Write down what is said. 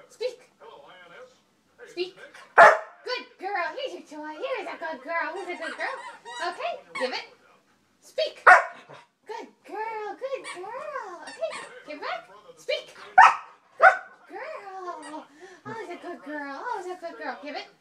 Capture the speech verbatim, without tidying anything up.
Speak. Speak. Good girl. Here's your toy. Here's a good girl. Who's a good girl? Okay, give it. Speak. Good girl. Good girl. Okay, give back. Speak. Good girl. Oh, it's a good girl. Oh, it's a good girl. Give it.